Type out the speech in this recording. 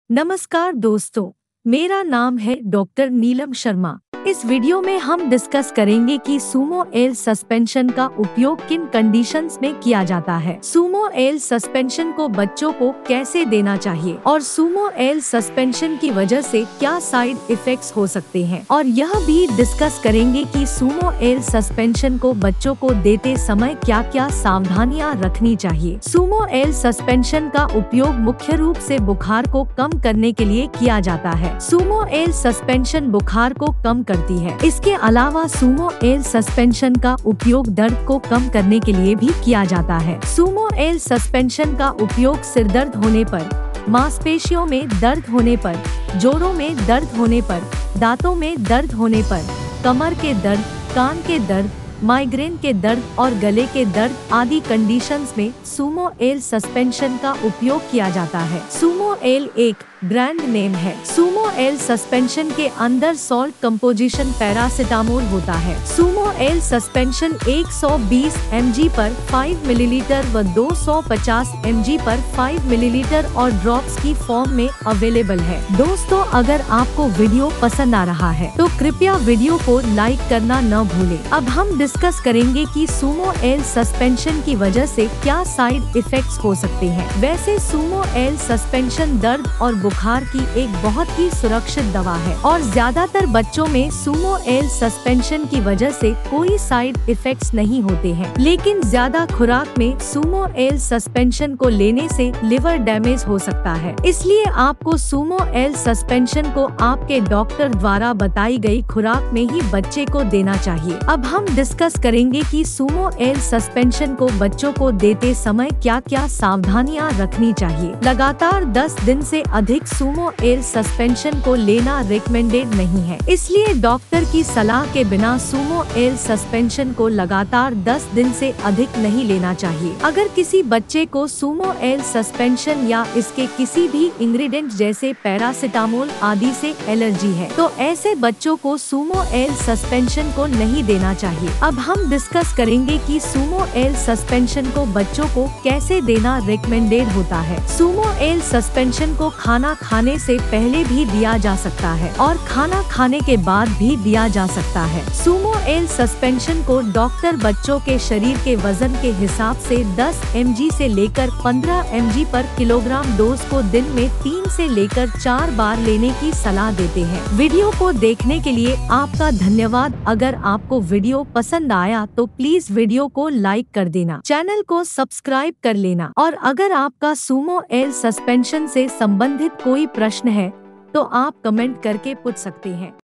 नमस्कार दोस्तों, मेरा नाम है डॉक्टर नीलम शर्मा। इस वीडियो में हम डिस्कस करेंगे कि सुमो एल सस्पेंशन का उपयोग किन कंडीशंस में किया जाता है। सुमो एल सस्पेंशन को बच्चों को कैसे देना चाहिए और सुमो एल सस्पेंशन की वजह से क्या साइड इफेक्ट्स हो सकते हैं, और यह भी डिस्कस करेंगे कि सुमो एल सस्पेंशन को बच्चों को देते समय क्या क्या सावधानियां रखनी चाहिए। सुमो एल सस्पेंशन का उपयोग मुख्य रूप से बुखार को कम करने के लिए किया जाता है। सुमो एल सस्पेंशन बुखार को कम करती है। इसके अलावा सुमो एल सस्पेंशन का उपयोग दर्द को कम करने के लिए भी किया जाता है। सुमो एल सस्पेंशन का उपयोग सिरदर्द होने पर, मांसपेशियों में दर्द होने पर, जोड़ों में दर्द होने पर, दांतों में दर्द होने पर, कमर के दर्द, कान के दर्द, माइग्रेन के दर्द और गले के दर्द आदि कंडीशंस में सुमो एल सस्पेंशन का उपयोग किया जाता है। सुमो एल एक ब्रांड नेम है। सुमो एल सस्पेंशन के अंदर सॉल्ट कंपोजिशन पैरासिटामोल होता है। सुमो एल सस्पेंशन 120 mg पर 5 मिलीलीटर व 250 mg पर 5 मिलीलीटर और ड्रॉप्स की फॉर्म में अवेलेबल है। दोस्तों, अगर आपको वीडियो पसंद आ रहा है तो कृपया वीडियो को लाइक करना न भूलें। अब हम डिस्कस करेंगे कि सुमो एल सस्पेंशन की वजह से क्या साइड इफेक्ट्स हो सकते हैं। वैसे सुमो एल सस्पेंशन दर्द और बुखार की एक बहुत ही सुरक्षित दवा है और ज्यादातर बच्चों में सुमो एल सस्पेंशन की वजह से कोई साइड इफेक्ट्स नहीं होते हैं। लेकिन ज्यादा खुराक में सुमो एल सस्पेंशन को लेने से लिवर डैमेज हो सकता है। इसलिए आपको सुमो एल सस्पेंशन को आपके डॉक्टर द्वारा बताई गई खुराक में ही बच्चे को देना चाहिए। अब हम डिस्कस करेंगे कि सुमो एल सस्पेंशन को बच्चों को देते समय क्या क्या सावधानियां रखनी चाहिए। लगातार 10 दिन से अधिक सुमो एल सस्पेंशन को लेना रिकमेंडेड नहीं है। इसलिए डॉक्टर की सलाह के बिना सुमो एल सस्पेंशन को लगातार 10 दिन से अधिक नहीं लेना चाहिए। अगर किसी बच्चे को सुमो एल सस्पेंशन या इसके किसी भी इंग्रेडिएंट जैसे पैरासिटामोल आदि से एलर्जी है तो ऐसे बच्चों को सुमो एल सस्पेंशन को नहीं देना चाहिए। अब हम डिस्कस करेंगे कि सुमो एल सस्पेंशन को बच्चों को कैसे देना रिकमेंडेड होता है। सुमो एल सस्पेंशन को खाना खाने से पहले भी दिया जा सकता है और खाना खाने के बाद भी दिया जा सकता है। सुमो एल सस्पेंशन को डॉक्टर बच्चों के शरीर के वजन के हिसाब से 10 mg से लेकर 15 mg पर किलोग्राम डोज को दिन में 3 से लेकर 4 बार लेने की सलाह देते हैं। वीडियो को देखने के लिए आपका धन्यवाद। अगर आपको वीडियो पसंद आया तो प्लीज वीडियो को लाइक कर देना, चैनल को सब्सक्राइब कर लेना, और अगर आपका सुमो एल सस्पेंशन से संबंधित कोई प्रश्न है तो आप कमेंट करके पूछ सकते हैं।